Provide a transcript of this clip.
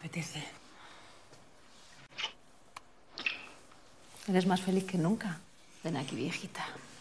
apetece. Eres más feliz que nunca. Ven aquí, viejita.